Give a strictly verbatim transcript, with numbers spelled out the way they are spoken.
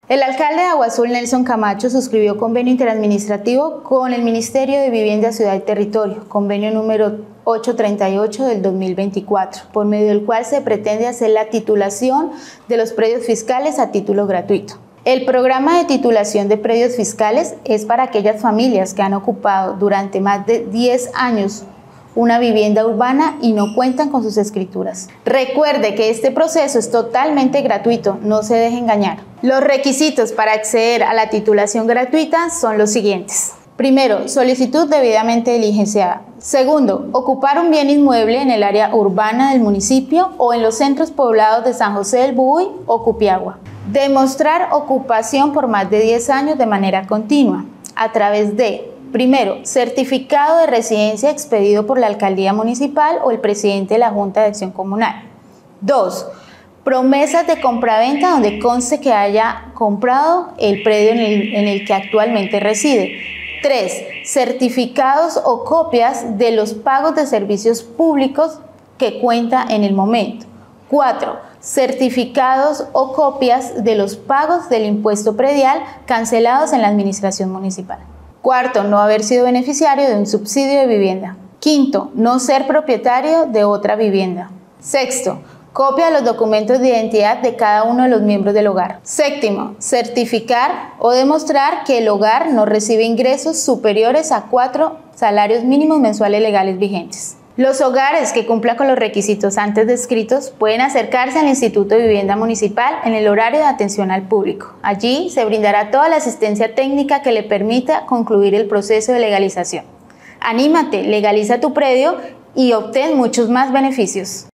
El alcalde de Agua Azul, Nelson Camacho, suscribió convenio interadministrativo con el Ministerio de Vivienda, Ciudad y Territorio, convenio número ochocientos treinta y ocho del dos mil veinticuatro, por medio del cual se pretende hacer la titulación de los predios fiscales a título gratuito. El programa de titulación de predios fiscales es para aquellas familias que han ocupado durante más de diez años una vivienda urbana y no cuentan con sus escrituras. Recuerde que este proceso es totalmente gratuito, no se deje engañar. Los requisitos para acceder a la titulación gratuita son los siguientes. Primero, solicitud debidamente diligenciada. Segundo, ocupar un bien inmueble en el área urbana del municipio o en los centros poblados de San José del Buey o Cupiagua. Demostrar ocupación por más de diez años de manera continua a través de: primero, certificado de residencia expedido por la alcaldía municipal o el presidente de la Junta de Acción Comunal. Dos, promesas de compraventa donde conste que haya comprado el predio en el, en el que actualmente reside. Tres, certificados o copias de los pagos de servicios públicos que cuenta en el momento. Cuatro, certificados o copias de los pagos del impuesto predial cancelados en la administración municipal. Cuarto, no haber sido beneficiario de un subsidio de vivienda. Quinto, no ser propietario de otra vivienda. Sexto, copia de los documentos de identidad de cada uno de los miembros del hogar. Séptimo, certificar o demostrar que el hogar no recibe ingresos superiores a cuatro salarios mínimos mensuales legales vigentes. Los hogares que cumplan con los requisitos antes descritos pueden acercarse al Instituto de Vivienda Municipal en el horario de atención al público. Allí se brindará toda la asistencia técnica que le permita concluir el proceso de legalización. Anímate, legaliza tu predio y obtén muchos más beneficios.